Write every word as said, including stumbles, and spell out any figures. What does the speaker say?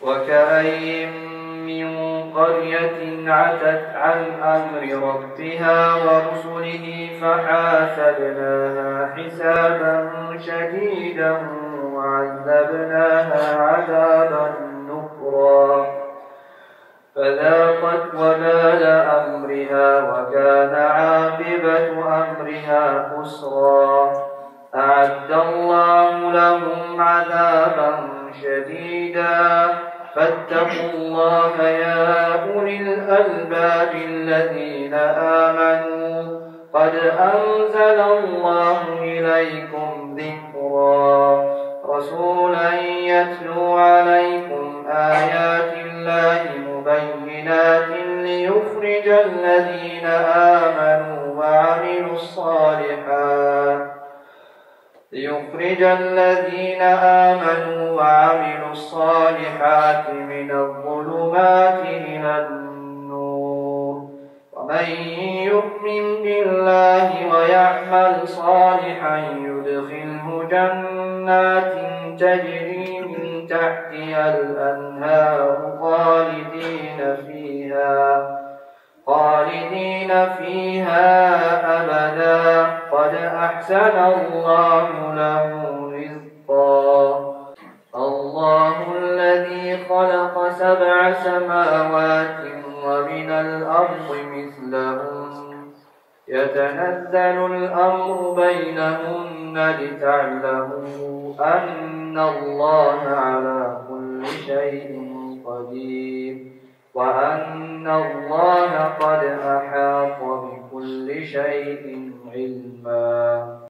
وكأين من قرية عتت عن أمر ربها ورسله فحاسبناها حسابا شديدا وعذبناها عذابا نكرا فذاقت وبال أمرها وكان عاقبة أمرها خسرا أعد الله لهم عذابا شديدا فاتقوا الله يا أولي الألباب الذين آمنوا قد أنزل الله إليكم ذكرا رسولا يتلو عليكم آيات الله مبينات ليخرج الذين آمنوا وعملوا الصالحات ليخرج الذين آمنوا وعملوا الصالحات من الظلمات إلى النور ومن يؤمن بالله ويعمل صالحا يدخله جنات تجري من تحتها الأنهار خالدين فيها خالدين فيها أبدا قد أحسن الله له رزقا الله الذي خلق سبع سماوات ومن الأرض مثلهن يتنزل الأمر بينهن لتعلموا أن الله على كل شيء قدير وأن الله قد أحاط بكل شيء علما.